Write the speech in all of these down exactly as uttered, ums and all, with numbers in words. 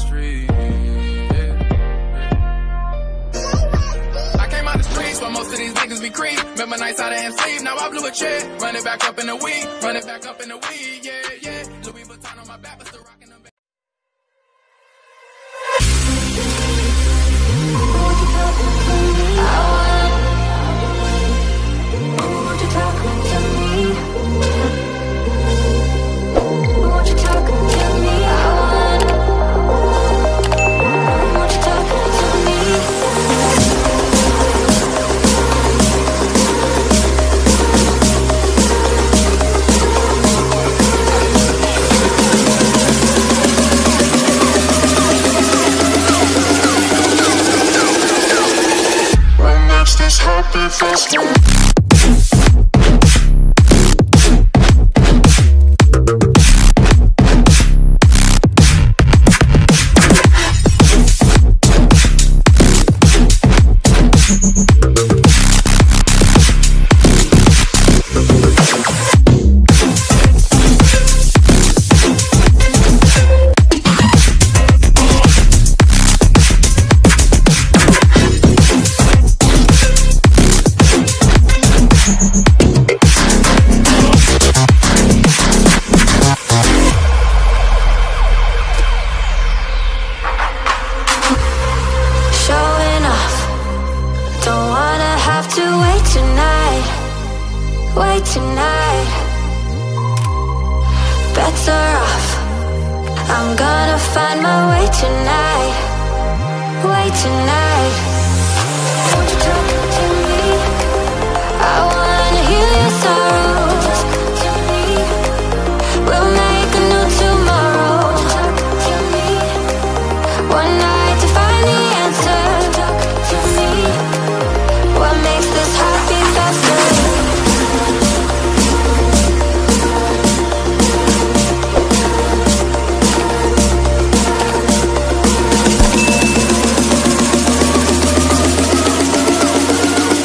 street. Most of these niggas be creep. Remember nights out and sleep. Now I blew a check. Run it back up in the weed. Run it back up in the weed. Yeah, yeah. Louis Vuitton on my back, but still rocking them. Won't you talk to me? Won't you talk to me? I want. Won't you talk to me? This happy festival. Tonight, better off. I'm gonna find my way tonight. Way tonight. Won't you talk to me? I wanna heal your sorrows. Talk to me. We'll make a new tomorrow. Talk to me. One night to find the answer. Talk to me. What makes this happy faster?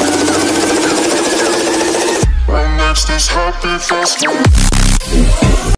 This happy festival.